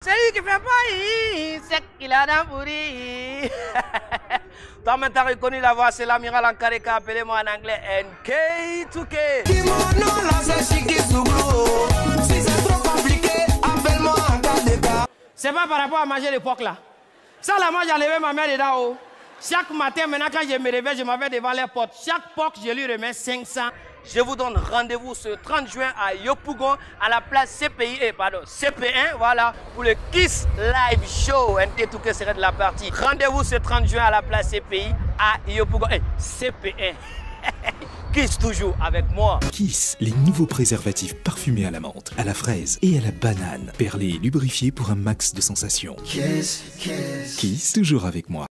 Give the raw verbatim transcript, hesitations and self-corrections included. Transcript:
C'est lui qui fait paille, c'est qu'il a dans pourri. Toi, maintenant reconnu la voix, c'est l'amiral Ankare qui a appelé moi en anglais N K deux K. C'est pas par rapport à manger l'époque là. Ça là, moi j'enlevais ma mère dedans. Oh. Chaque matin, maintenant quand je me réveille, je m'avais devant les portes. Chaque porte, je lui remets cinq cents. Je vous donne rendez-vous ce trente juin à Yopougon, à la place C P I, eh, pardon, C P un, voilà, pour le Kiss Live Show. N K deux K serait de la partie. Rendez-vous ce trente juin à la place C P I à Yopougon. Eh, C P un. Kiss toujours avec moi. Kiss, les nouveaux préservatifs parfumés à la menthe, à la fraise et à la banane. Perlés et lubrifiés pour un max de sensations. Kiss, Kiss. Kiss, toujours avec moi.